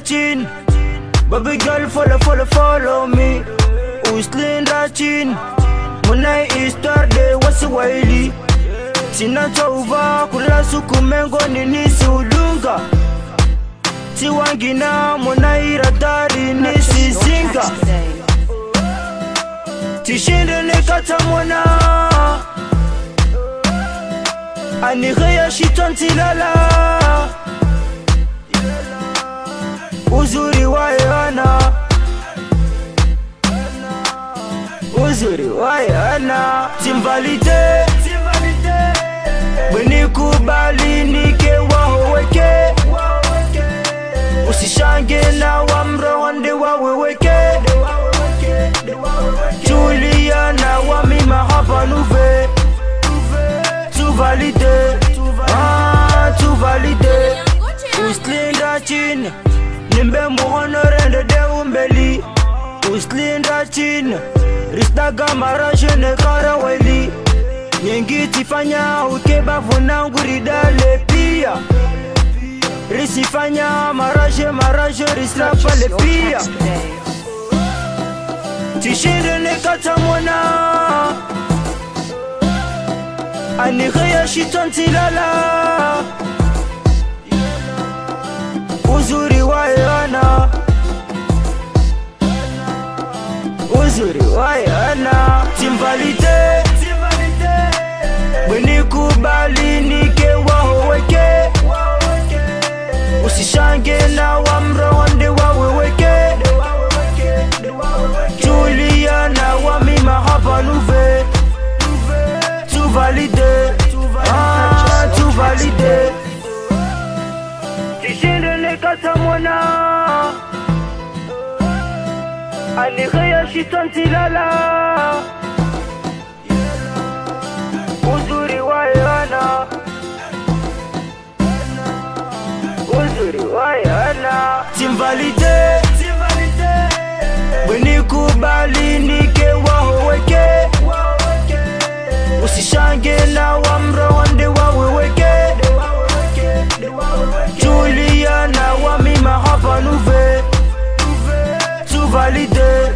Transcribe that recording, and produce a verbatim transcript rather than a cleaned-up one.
chin. Baby girl, follow, follow, follow me. Uslinda chin. Muna Easter day, what's a wily? Sina chauva, kula suku mengo nini sulunga. Tiwangina, muna iratari nisi zinga. Tishinde nekata mwana. Anireya shitanti lala. Uzuri wa yana. Uzuri wa yana. Timvalide. Bweni kubali nike wahoweke. Usishange na wamrohande waweweke. Juliana wamima hapa nuve. Tu valide, ah, tu valide. Uslinda chin. Nimbe muhonorende de umbeli. Uslinda chin. Rista gamara jene karaweli. Yengi tifanya ukeba vunangu ridale pia. Risifanya maraje maraje risla pale pia. Tishinde nekata mwana. Anireya shitanti lala. Uzuri wa yana. Uzuri wa yana. Timvalide. Bweni kubali nike wahoweke. Usishange na wamrohande waweweke. Juliana wamima hapa nuve. Tu valide, ah, tu valide. Tishinde nekata mwana. Anireya shitanti lala. Uzuri wa yana. Uzuri wa yana. Timvalide. Bweni kubali nike wahoweke. Usishange na wamrohande waweweke. Juliana wamima hapa nuve. Tu valide.